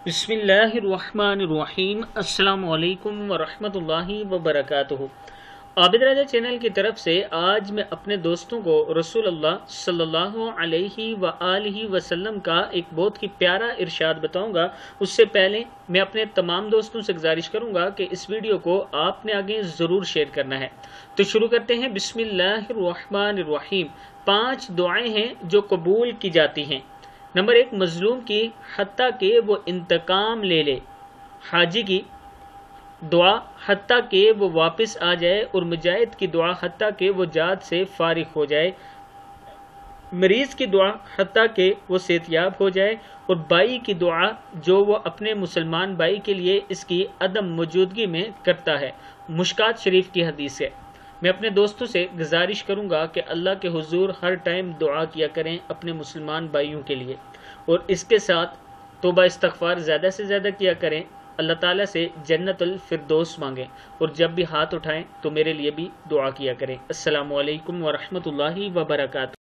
بسم اللہ الرحمن الرحیم۔ السلام علیکم ورحمۃ اللہ وبرکاتہ۔ عابد راجہ چینل کی طرف سے آج میں اپنے دوستوں کو رسول اللہ صلی اللہ علیہ وآلہ وسلم کا ایک بہت ہی پیارا ارشاد بتاؤں گا۔ اس سے پہلے میں اپنے تمام دوستوں سے گزارش کروں گا کہ اس ویڈیو کو آپ نے آگے ضرور شیئر کرنا ہے۔ تو شروع کرتے ہیں۔ بسم اللہ الرحمن الرحیم۔ 5 دعائیں ہیں جو قبول کی جاتی ہیں۔ نمبر 1، مظلوم کی حتیٰ کہ وہ انتقام لے لے۔ حاجی کی دعا حتیٰ کہ وہ واپس آ جائے، اور مجاہد کی دعا حتیٰ کہ وہ جہاد سے فارغ ہو جائے۔ مریض کی دعا حتیٰ کہ وہ صحت یاب ہو جائے، اور بائی کی دعا جو وہ اپنے مسلمان بھائی کے لیے اس کی عدم موجودگی میں کرتا ہے۔ مشکات شریف کی حدیث ہے۔ میں اپنے دوستوں سے گزارش کروں گا کہ اللہ کے حضور ہر ٹائم دعا کیا کریں اپنے مسلمان بھائیوں کے لیے، اور اس کے ساتھ توبہ استغفار زیادہ سے زیادہ کیا کریں۔ اللہ تعالیٰ سے جنت الفردوس مانگیں، اور جب بھی ہاتھ اٹھائیں تو میرے لیے بھی دعا کیا کریں۔ السلام علیکم ورحمۃ اللہ وبرکاتہ۔